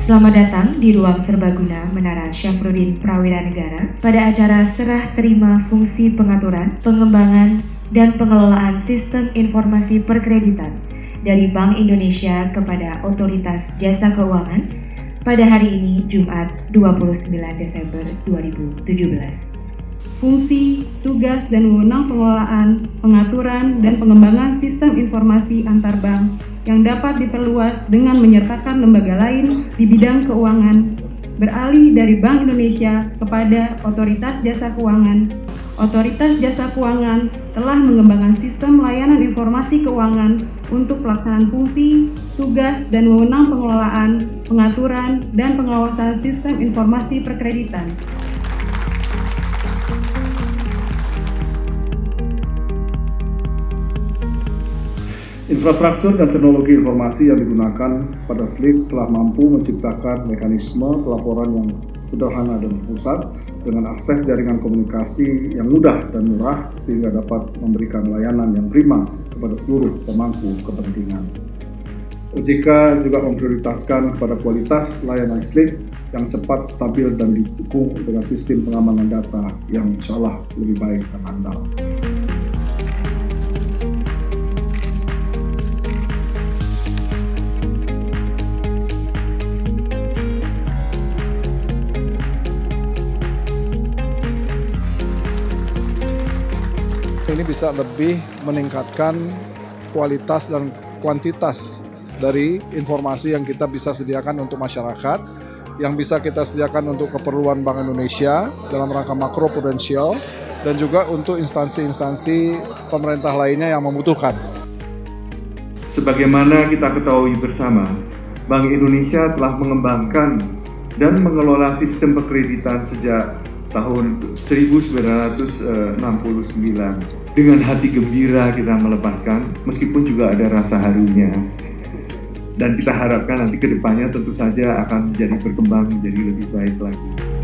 Selamat datang di Ruang Serbaguna Menara Syafruddin Prawira Negara pada acara Serah Terima Fungsi Pengaturan, Pengembangan, dan Pengelolaan Sistem Informasi Perkreditan dari Bank Indonesia kepada Otoritas Jasa Keuangan pada hari ini Jumat 29 Desember 2017. Fungsi, tugas, dan wewenang pengelolaan, pengaturan, dan pengembangan sistem informasi antar bank yang dapat diperluas dengan menyertakan lembaga lain di bidang keuangan, beralih dari Bank Indonesia kepada Otoritas Jasa Keuangan. Otoritas Jasa Keuangan telah mengembangkan sistem layanan informasi keuangan untuk pelaksanaan fungsi, tugas, dan wewenang pengelolaan, pengaturan, dan pengawasan sistem informasi perkreditan. Infrastruktur dan teknologi informasi yang digunakan pada SLIK telah mampu menciptakan mekanisme pelaporan yang sederhana dan terpusat dengan akses jaringan komunikasi yang mudah dan murah sehingga dapat memberikan layanan yang prima kepada seluruh pemangku kepentingan. OJK juga memprioritaskan kepada kualitas layanan SLIK yang cepat, stabil, dan didukung dengan sistem pengamanan data yang insya Allah lebih baik dan andal. Ini bisa lebih meningkatkan kualitas dan kuantitas dari informasi yang kita bisa sediakan untuk masyarakat, yang bisa kita sediakan untuk keperluan Bank Indonesia dalam rangka makro prudensial, dan juga untuk instansi-instansi pemerintah lainnya yang membutuhkan. Sebagaimana kita ketahui bersama, Bank Indonesia telah mengembangkan dan mengelola sistem perkreditan sejak tahun 1969. Dengan hati gembira kita melepaskan, meskipun juga ada rasa harunya. Dan kita harapkan nanti ke depannya tentu saja akan menjadi berkembang menjadi lebih baik lagi.